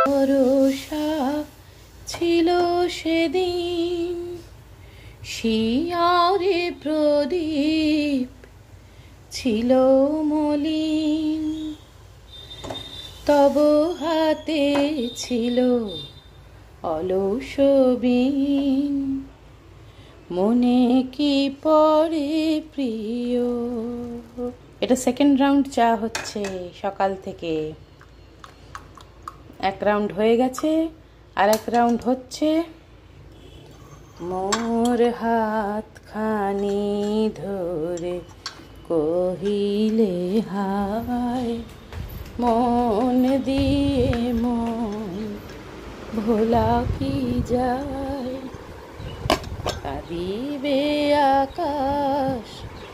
ভরসা ছিল সেদিন, শিয়ারে প্রদীপ ছিল মলিন, তব হাতে ছিল অলস বীণ, মনে কি পড়ে প্রিয়। এটা সেকেন্ড রাউন্ড চা হচ্ছে সকাল থেকে। এক রাউন্ড হয়ে গেছে, আর এক রাউন্ড হচ্ছে। মোর হাত খানি ধরে কহিলে হায়, মন দিয়ে মন ভোলা কি যায়, কাঁদিবে আকাশ।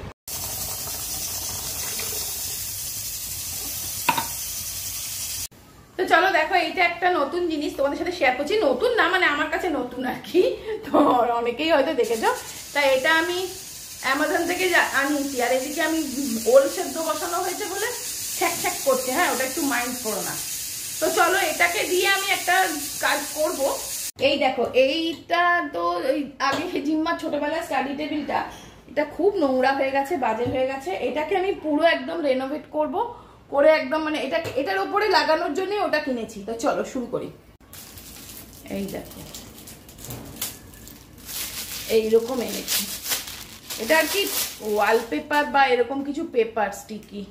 তো চলো দেখো, এইটা একটা নতুন জিনিস তোমাদের সাথে শেয়ার করছি। নতুন না মানে আমার কাছে নতুন আর কি, তো অনেকেই হয়তো দেখেছো। তাই এটা আমি অ্যামাজন থেকে আনিয়েছি, আর এদিকে আমি ওল সেদ্ধ বসানো হয়েছে বলে ছ্যাক ছ্যাক করছে। হ্যাঁ, ওটা একটু মাইন্ড করো না। তো চলো এটাকে দিয়ে আমি একটা কাজ করব। এই দেখো, এইটা তো আগে জিম্মার ছোটবেলার স্টাডি টেবিলটা, এটা খুব নোংরা হয়ে গেছে, বাজে হয়ে গেছে। এটাকে আমি পুরো একদম রেনোভেট করব, করে একদম মানে এটার উপরে লাগানোর জন্য ওটা কিনেছি। তো চলো শুরু করি। এই দেখো, এইরকম এনেছি। এটা আর কি ওয়ালপেপার বা এরকম কিছু পেপার স্টিকি।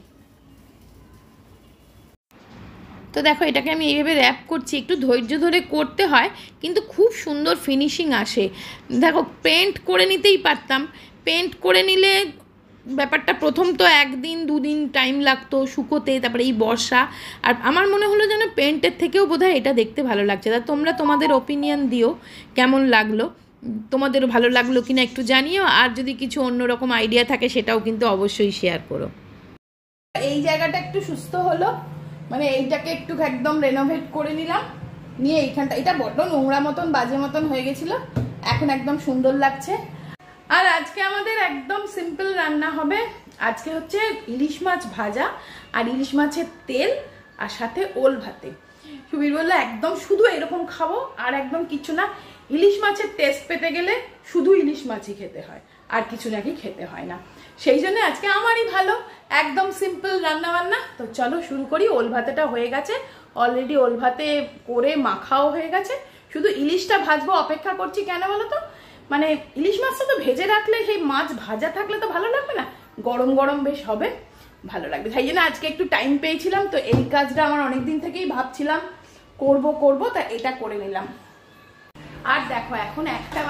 তো দেখো, এটাকে আমি এইভাবে র্যাপ করছি। একটু ধৈর্য ধরে করতে হয়, কিন্তু খুব সুন্দর ফিনিশিং আসে। দেখো, পেন্ট করে নিতেই পারতাম। পেন্ট করে নিলে ব্যাপারটা প্রথম তো একদিন দুদিন টাইম লাগতো শুকোতে, তারপরে এই বর্ষা। আর আমার মনে হলো যেন পেন্টের থেকেও বোধহয় এটা দেখতে ভালো লাগছে। তা তোমরা তোমাদের ওপিনিয়ন দিও কেমন লাগলো, তোমাদেরও ভালো লাগলো কিনা একটু জানিও। আর যদি কিছু অন্যরকম আইডিয়া থাকে সেটাও কিন্তু অবশ্যই শেয়ার করো। এই জায়গাটা একটু সুস্থ হলো, মানে এইটাকে একটু একদম রেনোভেট করে নিলাম, নিয়ে এইখানটা, এটা বড্ড নোংরা মতন বাজে মতন হয়ে গেছিল, এখন একদম সুন্দর লাগছে। আর আজকে আমাদের একদম সিম্পল রান্না হবে। আজকে হচ্ছে ইলিশ মাছ ভাজা আর ইলিশ মাছের তেল, আর সাথে ওল ভাতে। সুবীর বললো একদম শুধু এরকম খাবো, আর একদম কিছু না। ইলিশ মাছের টেস্ট পেতে গেলে শুধু ইলিশ মাছই খেতে হয়, আর কিছু নাকি খেতে হয় না। সেই জন্য আজকে আমারই ভালো, একদম সিম্পল রান্না বান্না। তো চলো শুরু করি। ওল ভাতেটা হয়ে গেছে অলরেডি, ওল ভাতে করে মাখাও হয়ে গেছে, শুধু ইলিশটা ভাজবো অপেক্ষা করছি। কেন বলো তো, মানে ইলিশ মাছটা তো ভেজে রাখলে, সেই মাছ ভাজা থাকলে তো ভালো লাগবে না, গরম গরম বেশ হবে, ভালো লাগবে। তাই জন্য আজকে একটু টাইম পেয়েছিলাম, তো এই কাজটা আমার অনেকদিন থেকেই ভাবছিলাম করব, তা এটা করে নিলাম। আর দেখো, এখন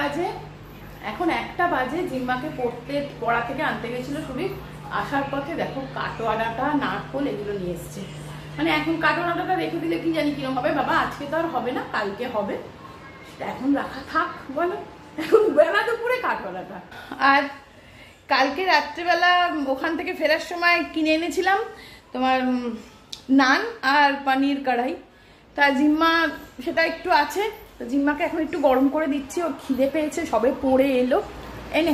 একটা বাজে। জিম্মাকে পড়া থেকে আনতে গেছিল সুবীর, আসার পথে দেখো কাটোয়াডাটা, নারকোল এগুলো নিয়ে এসছে। মানে এখন কাটোয়াডাটা রেখে দিলে কি জানি কিরকম হবে। বাবা আজকে তো আর হবে না, কালকে হবে, এখন রাখা থাক বলো, এখন বেলা দুপুরে কাটোয়াডাটা। আর কালকে রাত্রেবেলা ওখান থেকে ফেরার সময় কিনে এনেছিলাম তোমার নান আর পনির কড়াই। তা জিম্মা সেটা একটু আছে, তো জিম্মাকে এখন একটু গরম করে দিচ্ছি, ও খিদে পেয়েছে, সবে পড়ে এলো। এনে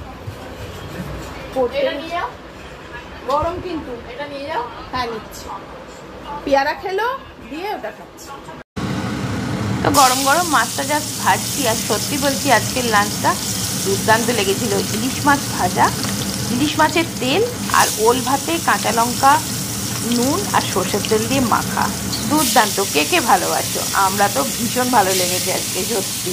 গরম, কিন্তু এটা নিয়ে যাও। হ্যাঁ নিচ্ছি। পেয়ারা খেলো, দিয়ে ওটা খাচ্ছি। তো গরম গরম মাছটা জাস্ট ভাজছি, আর সত্যি বলছি আজকের লাঞ্চটা দুর্দান্ত লেগেছিল। ইলিশ মাছ ভাজা, ইলিশ মাছের তেল, আর ওল ভাতে কাঁচা লঙ্কা, নুন আর সর্ষের তেল দিয়ে মাখা, দুর্দান্ত। কে কে ভালোবাসো? আমরা তো ভীষণ ভালো লেগেছে আজকে সত্যি।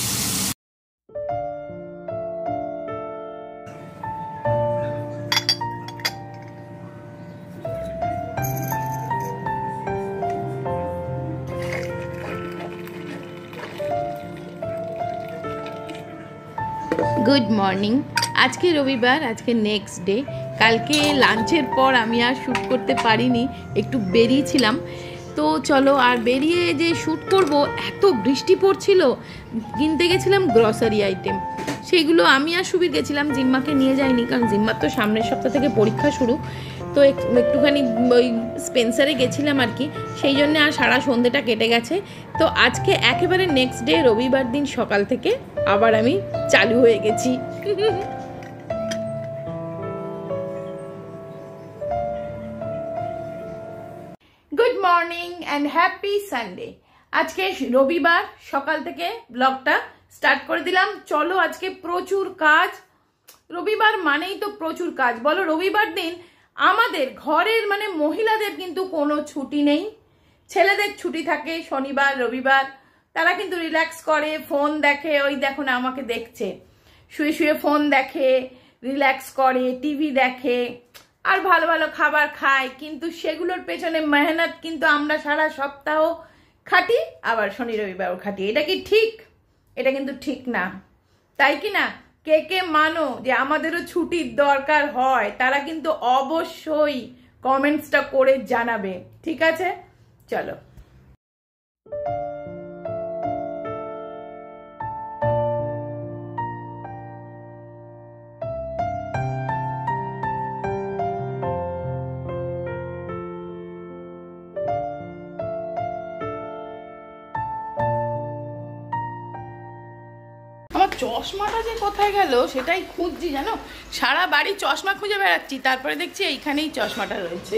Good morning. আজকে রবিবার, আজকে নেক্সট ডে। কালকে লাঞ্চের পর আমি আর শ্যুট করতে পারিনি, একটু বেরিয়েছিলাম। তো চলো, আর বেরিয়ে যে শ্যুট করব, এত বৃষ্টি পড়ছিল। কিনতে গেছিলাম গ্রসারি আইটেম, সেইগুলো আমি আর সুবীর গেছিলাম, জিম্মাকে নিয়ে যাইনি, কারণ জিম্মার তো সামনের সপ্তাহ থেকে পরীক্ষা শুরু। তো একটুখানি ওই স্পেন্সারে গেছিলাম আর কি, সেই জন্য আর সারা সন্ধ্যেটা কেটে গেছে। তো আজকে একেবারে নেক্সট ডে, রবিবার দিন সকাল থেকে আবার আমি চালু হয়ে গেছি। Good morning and happy Sunday. আজকে রবিবার সকাল থেকে ব্লগটা স্টার্ট করে দিলাম। চলো আজকে প্রচুর কাজ, রবিবার মানেই তো প্রচুর কাজ। বলো রবিবার দিন আমাদের ঘরের মানে মহিলাদের কিন্তু কোনো ছুটি নেই, ছেলেদের ছুটি থাকে শনিবার রবিবার, তারা কিন্তু রিল্যাক্স করে, ফোন দেখে, ওই দেখো না আমাকে দেখছে, শুয়ে শুয়ে ফোন দেখে, রিল্যাক্স করে, টিভি দেখে আর ভালো ভালো খাবার খায়। কিন্তু সেগুলোর পেছনে মেহনত কিন্তু আমরা সারা সপ্তাহ খাটি, আবার শনি রবিবারও খাটি। এটা কি ঠিক? এটা কিন্তু ঠিক না, তাই কি না? কে কে মানো যে আমাদেরও ছুটির দরকার হয়, তারা কিন্তু অবশ্যই কমেন্টসটা করে জানাবে, ঠিক আছে? চলো। আমার চশমাটা যে কোথায় গেল সেটাই খুঁজছি, জানো, সারা বাড়ি চশমা খুঁজে বেড়াচ্ছি, তারপরে দেখছি এইখানেই চশমাটা রয়েছে।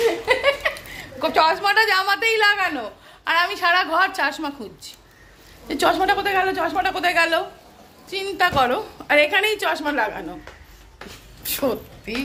চশমাটা জামাতেই লাগানো আর আমি সারা ঘর চশমা খুঁজছি। চশমাটা কোথায় গেল, চশমাটা কোথায় গেল, চিন্তা করো। আর এখানেই চশমা লাগানো, সত্যি।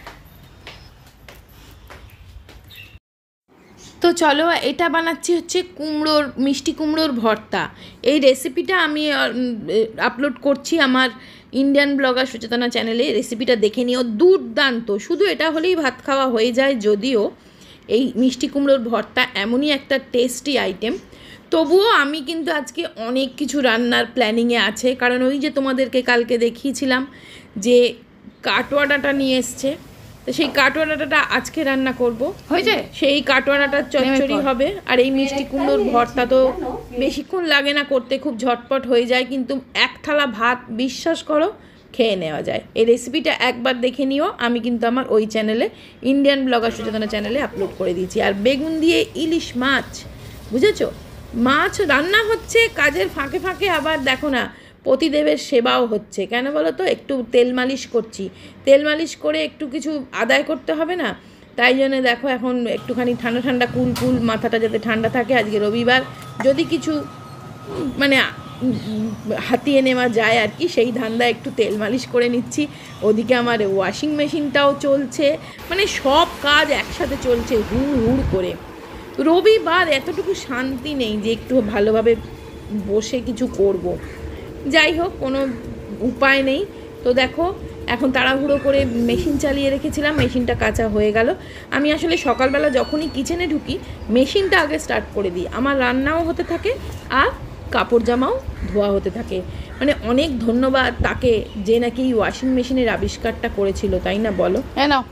তো চলো, এটা বানাচ্ছি হচ্ছে কুমড়োর, মিষ্টি কুমড়োর ভর্তা। এই রেসিপিটা আমি আপলোড করছি আমার ইন্ডিয়ান ব্লগার সুচেতনা চ্যানেলে, রেসিপিটা দেখে নিও, দুর্দান্ত। শুধু এটা হলেই ভাত খাওয়া হয়ে যায়, যদিও এই মিষ্টি কুমড়োর ভর্তা এমনই একটা টেস্টি আইটেম। তবুও আমি কিন্তু আজকে অনেক কিছু রান্নার প্ল্যানিংয়ে আছে, কারণ ওই যে তোমাদেরকে কালকে দেখিয়েছিলাম যে কাটোয়া ডাঁটা নিয়ে এসছে, তো সেই কাটোয়া ডাঁটাটা আজকে রান্না করব। হয়েছে, সেই কাটোয়া ডাঁটার চচ্চড়ি হবে। আর এই মিষ্টি কুমড়োর ভর্তা তো বেশিক্ষণ লাগে না করতে, খুব ঝটপট হয়ে যায়, কিন্তু এক থালা ভাত বিশ্বাস করো খেয়ে নেওয়া যায়। এই রেসিপিটা একবার দেখে নিও, আমি কিন্তু আমার ওই চ্যানেলে ইন্ডিয়ান ব্লগার সুচেতনা চ্যানেলে আপলোড করে দিয়েছি। আর বেগুন দিয়ে ইলিশ মাছ, বুঝেছো, মাছ রান্না হচ্ছে কাজের ফাঁকে ফাঁকে, আবার দেখো না পতিদেবের সেবাও হচ্ছে। কেন বলো তো? একটু তেল মালিশ করছি, তেল মালিশ করে একটু কিছু আদায় করতে হবে না, তাই জন্য দেখো এখন একটুখানি ঠান্ডা ঠান্ডা কুল কুল, মাথাটা যাতে ঠান্ডা থাকে। আজকে রবিবার, যদি কিছু মানে হাতিয়ে নেওয়া যায় আর কি, সেই ধান্দা একটু তেল মালিশ করে নিচ্ছি। ওদিকে আমার ওয়াশিং মেশিনটাও চলছে, মানে সব কাজ একসাথে চলছে হুড় হুড় করে। রবিবার এতটুকু শান্তি নেই যে একটু ভালোভাবে বসে কিছু করব। যাই হোক, কোনো উপায় নেই। তো দেখো এখন তাড়াহুড়ো করে মেশিন চালিয়ে রেখেছিলাম, মেশিনটা কাঁচা হয়ে গেল। আমি আসলে সকালবেলা যখনই কিচেনে ঢুকি মেশিনটা আগে স্টার্ট করে দিই, আমার রান্নাও হতে থাকে আর কাপড় জামাও ধোয়া হতে থাকে। মানে অনেক ধন্যবাদ তাকে যে নাকি ওয়াশিং মেশিনের আবিষ্কারটা করেছিল, তাই না বলো? হ্যাঁ না,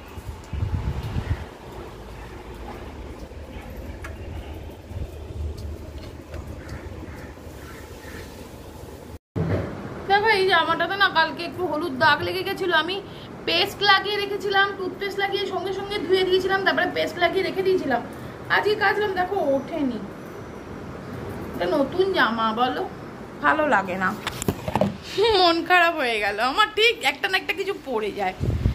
এই জামাটাতে না কালকে একটু হলুদ দাগ লেগে গেছিলো, আমি পেস্ট লাগিয়ে রেখেছিলাম, টুথপেস্ট লাগিয়ে সঙ্গে সঙ্গে ধুয়ে দিয়েছিলাম, তারপরে পেস্ট লাগিয়ে রেখে দিয়েছিলাম। আজকে কাচলাম, দেখো ওঠেনি। এটা নতুন জামা, বলো ভালো লাগে না, মন খারাপ হয়ে গেল আমার। ঠিক একটা না একটা কিছু পড়ে যায়।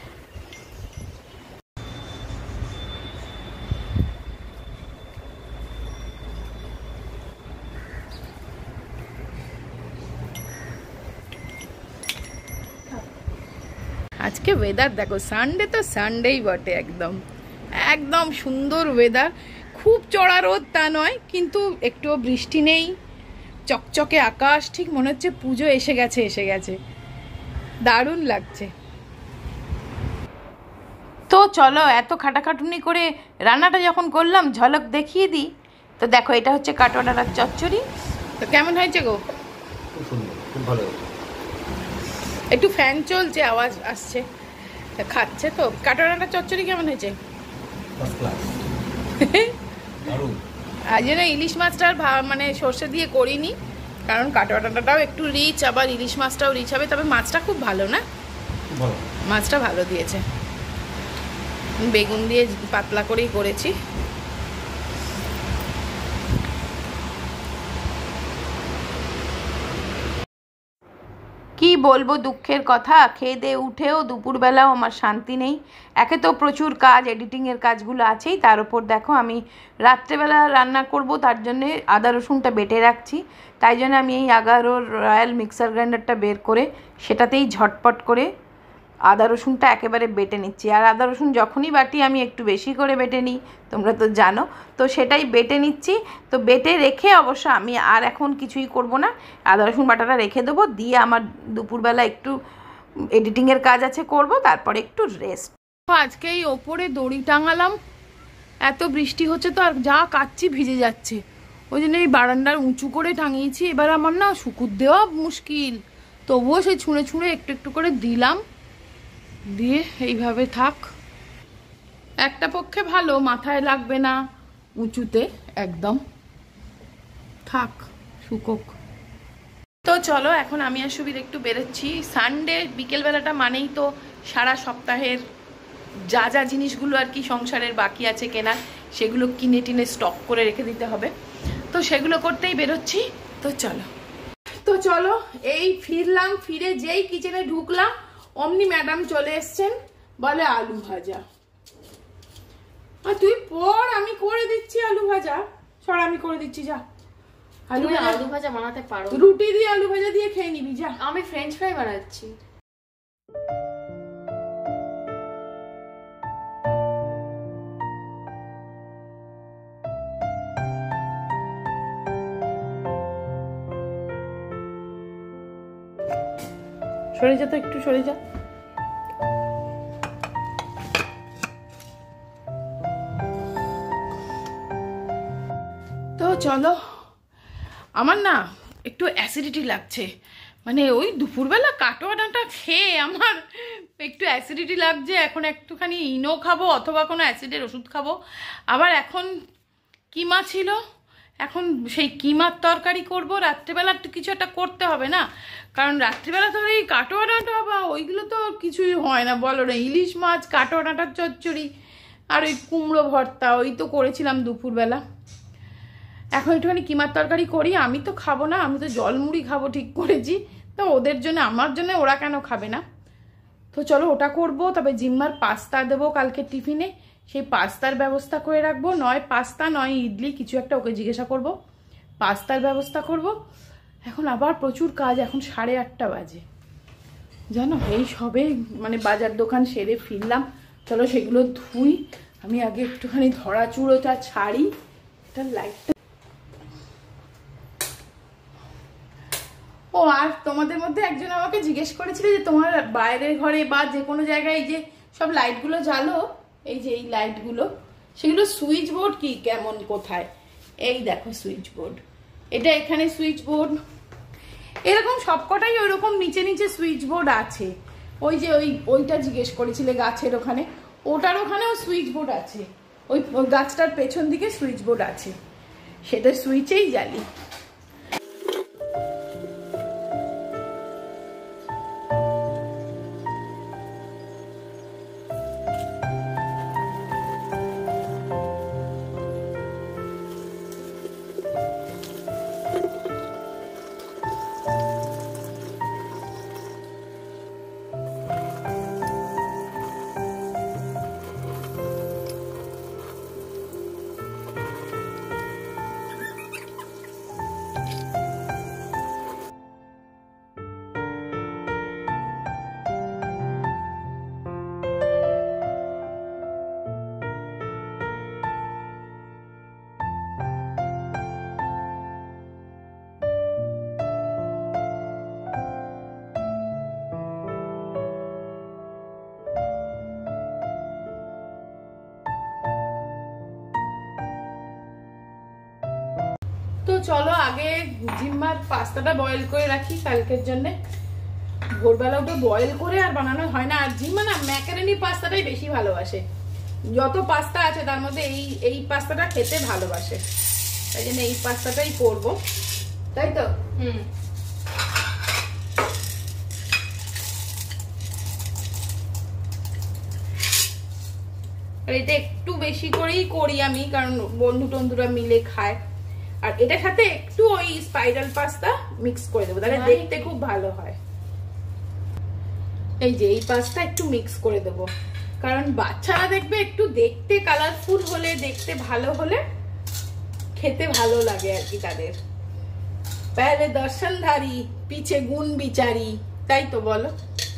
আজকে ওয়েদার দেখো, সানডে তো সানডেই বটে, একদম একদম সুন্দর ওয়েদার। খুব চড়া রোদ তা নয়, কিন্তু একটুও বৃষ্টি নেই, চকচকে আকাশ, ঠিক মনে হচ্ছে পুজো এসে গেছে এসে গেছে, দারুণ লাগছে। তো চলো, এত খাটাখাটুনি করে রান্নাটা যখন করলাম ঝলক দেখিয়ে দিই। তো দেখো এটা হচ্ছে কাটোয়া ডাঁটার চচ্চড়ি। তো কেমন হয়েছে গো? খুব সুন্দর, খুব ভালো হয়েছে। একটু ফ্যান চলছে, আওয়াজ আসছে, খাচ্ছে তো। কাটোয়া ডাঁটার চচ্চড়ি কেমন হয়েছে? আজ যেন ইলিশ মাছটা মানে সর্ষে দিয়ে করিনি, কারণ কাটোয়া ডাঁটাটাও একটু রিচ, আবার ইলিশ মাছটাও রিচ হবে। তবে মাছটা খুব ভালো না, মাছটা ভালো দিয়েছে। বেগুন দিয়ে পাতলা করেই করেছি। কি বলবো দুঃখের কথা, খেয়ে দিয়ে উঠেও দুপুরবেলাও আমার শান্তি নেই। একে তো প্রচুর কাজ, এডিটিংয়ের কাজগুলো আছেই, তার উপর দেখো আমি রাত্রেবেলা রান্না করব, তার জন্যে আদা রসুনটা বেটে রাখছি। তাই জন্য আমি এই 11 রয়্যাল মিক্সার গ্রাইন্ডারটা বের করে সেটাতেই ঝটপট করে আদা রসুনটা একেবারে বেটে নিচ্ছি। আর আদা রসুন যখনই বাটি আমি একটু বেশি করে বেটে নিই, তোমরা তো জানো। তো সেটাই বেটে নিচ্ছি। তো বেটে রেখে অবশ্য আমি আর এখন কিছুই করব না, আদা রসুন বাটাটা রেখে দেবো, দিয়ে আমার দুপুরবেলা একটু এডিটিংয়ের কাজ আছে করব, তারপরে একটু রেস্ট। আজকে এই ওপরে দড়ি টাঙালাম, এত বৃষ্টি হচ্ছে তো আর যা কাচ্ছি ভিজে যাচ্ছে, ওই জন্য এই বারান্দার উঁচু করে টাঙিয়েছি। এবার আমার না শুকুর দেওয়া মুশকিল, তবুও সেই ছুঁড়ে ছুঁড়ে একটু একটু করে দিলাম, দিয়ে এইভাবে থাক। একটা পক্ষে ভালো, মাথায় লাগবে না, উঁচুতে একদম থাক, শুকোক। তো চলো এখন আমি আর সুবীর একটু বেরোচ্ছি। সানডে বিকেলবেলাটা মানেই তো সারা সপ্তাহের যা যা জিনিসগুলো আর কি সংসারের বাকি আছে কেনা, সেগুলো কিনে টিনে স্টক করে রেখে দিতে হবে, তো সেগুলো করতেই বেরোচ্ছি। তো চলো এই ফিরলাম, ফিরে যেই কিচেনে ঢুকলাম অমনি ম্যাডাম চলে এসছেন, বলে আলু ভাজা। আর তুই পর, আমি করে দিচ্ছি আলু ভাজা, সর আমি করে দিচ্ছি, যা। আলু ভাজা বানাতে পারো? রুটি দিয়ে আলু ভাজা দিয়ে খেয়ে নিবি, যা। আমি ফ্রেঞ্চ ফ্রাই বানাচ্ছি। সরে যা, তো একটু সরে যা। তো চলো, আমার না একটু অ্যাসিডিটি লাগছে, মানে ওই দুপুরবেলা কাটোয়া ডাঁটা খেয়ে আমার একটু অ্যাসিডিটি লাগছে। এখন একটুখানি ইনো খাবো অথবা কোনো অ্যাসিডের ওষুধ খাবো। আবার এখন কিমা ছিল, এখন সেই কিমার তরকারি করব। রাত্রিবেলা কিছু একটা করতে হবে না, কারণ রাত্রিবেলা তো এই কাটোয়া ডাঁটা বা ওইগুলো তো কিছুই হয় না, বলো না। ইলিশ মাছ, কাটোয়া ডাঁটার চচ্চড়ি আর ওই কুমড়ো ভর্তা, ওই তো করেছিলাম দুপুরবেলা। এখন একটুখানি কিমার তরকারি করি, আমি তো খাবো না, আমি তো জলমুড়ি খাবো ঠিক করেছি। তো ওদের জন্য, আমার জন্য ওরা কেন খাবে না? তো চলো ওটা করব। তবে জিম্মার পাস্তা দেবো কালকে টিফিনে, সেই পাস্তার ব্যবস্থা করে রাখবো। নয় পাস্তা নয় ইডলি, কিছু একটা ওকে জিজ্ঞাসা করব, পাস্তার ব্যবস্থা করব। এখন আবার প্রচুর কাজ, এখন 8:30 বাজে জানো। এই সবে মানে বাজার দোকান সেরে ফিরলাম। চলো সেগুলো ধুই, আমি আগে একটুখানি ধরা চুড়োটা ছাড়ি। এটা লাইটটা, ও আর তোমাদের মধ্যে একজন আমাকে জিজ্ঞেস করেছিল যে তোমার বাইরের ঘরে বা যে কোনো জায়গায় এই যে সব লাইটগুলো জ্বালো, এই যে এই লাইটগুলো, সেগুলো সুইচ বোর্ড কি কেমন কোথায়? এই দেখো সুইচ বোর্ড, এটা এখানে সুইচ বোর্ড, এরকম সবকটাই ওইরকম নিচে নিচে সুইচ বোর্ড আছে। ওই যে ওইটা জিজ্ঞেস করেছিলে গাছের ওখানে, ওটার ওখানেও সুইচ বোর্ড আছে, ওই গাছটার পেছন দিকে সুইচ বোর্ড আছে, সেটা সুইচেই জ্বালি। তো চলো আগে জিম্মার পাস্তাটা বয়েল করে রাখি কালকের জন্য। ভোরবেলা ওটা বয়েল করে আর বানানো হয় না। আর জিম্মা না ম্যাকারনি পাস্তাটাই বেশি ভালোবাসে, যত পাস্তা আছে তার মধ্যে এই পাস্তাটা খেতে ভালোবাসে, তাই জন্য এই পাস্তাটাই করবো, তাই তো। আর এটা একটু বেশি করেই করি আমি, কারণ বন্ধু টন্ধুরা মিলে খায়। আর এটার সাথে একটু ওই স্পাইরাল পাস্তা মিক্স করে দেবো, তাহলে দেখতে খুব ভালো হয়। এই যে এই পাস্তা একটু মিক্স করে দেবো, কারণ বাচ্চারা দেখবে একটু দেখতে কালারফুল হলে, দেখতে ভালো হলে খেতে ভালো লাগে আর কি তাদের। পেলে দর্শনধারী পিছে গুণ বিচারি, তাই তো বলো।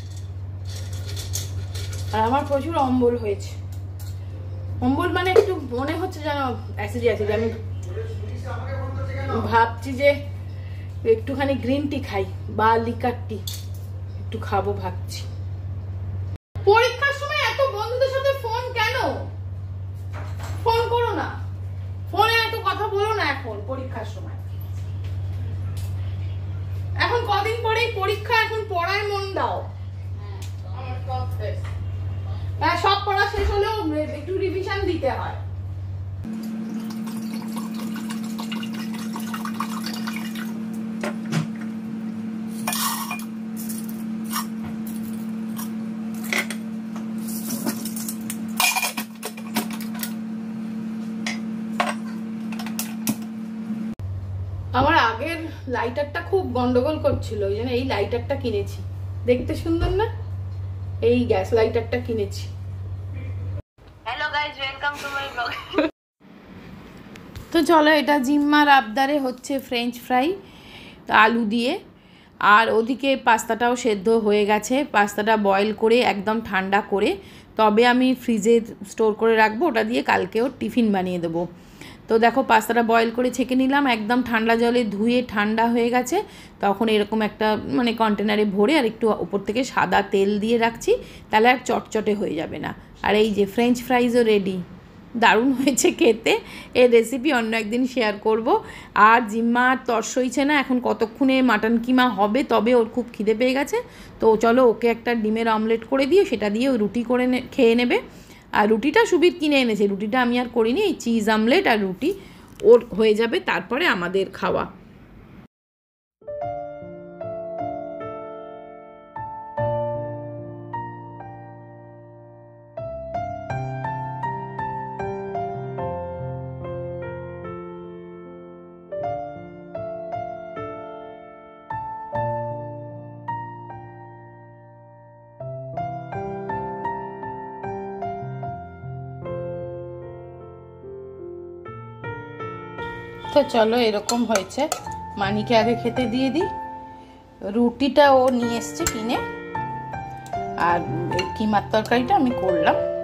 আর আমার প্রচুর অম্বল হয়েছে। অম্বল মানে একটু মনে হচ্ছে যেন অ্যাসিডি অ্যাসিডি। আমি ভাবছি যে একটুখানি গ্রিন টি খাই বা লিকার টি একটু খাবো ভাবছি। পরীক্ষার সময় এত বন্ধুদের সাথে ফোন কেন? ফোন করো না, ফোনে এত কথা বলো না এখন পরীক্ষার সময়। এখন কদিন পরেই পরীক্ষা, এখন পড়ায় মন দাও। সব পড়া শেষ হলেও একটু রিভিশন দিতে হয়। আমার আগের লাইটারটা খুব গন্ডগোল করছিল, ওই জন্য এই লাইটারটা কিনেছি। দেখতে সুন্দর না? এই গ্যাস লাইটারটা কিনেছি। Hello guys, welcome to my blog. তো চলো, এটা জিম্মার আবদারে হচ্ছে ফ্রেঞ্চ ফ্রাই আলু দিয়ে। আর ওদিকে পাস্তাটাও সেদ্ধ হয়ে গেছে। পাস্তাটা বয়েল করে একদম ঠান্ডা করে তবে আমি ফ্রিজে স্টোর করে রাখবো, ওটা দিয়ে কালকেও টিফিন বানিয়ে দেবো। তো দেখো পাস্তাটা বয়েল করে ছেঁকে নিলাম, একদম ঠান্ডা জলে ধুয়ে ঠান্ডা হয়ে গেছে। তখন এরকম একটা মানে কন্টেনারে ভরে আর একটু উপর থেকে সাদা তেল দিয়ে রাখছি, তাহলে আর চটচটে হয়ে যাবে না। আর এই যে ফ্রেঞ্চ ফ্রাইজও রেডি, দারুণ হয়েছে খেতে। এর রেসিপি অন্য একদিন শেয়ার করব। আর জিম্মা আর তর্স হইছে না, এখন কতক্ষণে মাটন কিমা হবে, তবে ওর খুব খিদে পেয়ে গেছে। তো চলো ওকে একটা ডিমের অমলেট করে দিয়ে সেটা দিয়ে ওই রুটি করে খেয়ে নেবে। আর রুটিটা সুবীর কিনে এনেছে, রুটিটা আমি আর করিনি। এই চিজ আমলেট আর রুটি ওর হয়ে যাবে, তারপরে আমাদের খাওয়া। তো চলো, এরকম হয়েছে। মানিকে আগে খেতে দিয়ে দিই। রুটিটা ও নিয়ে এসছে কিনে, আর এই কিমার তরকারিটা আমি করলাম।